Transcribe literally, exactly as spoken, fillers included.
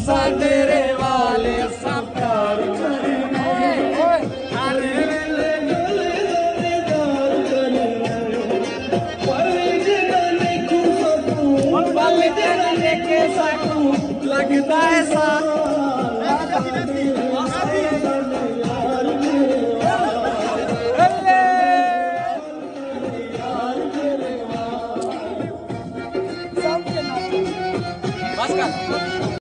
असा तेरे वाले असा प्यार करना हर वेले गले दीदार करना पल जड़ा देखूं सकूं पल जड़ा देखे सकूं लगता है सा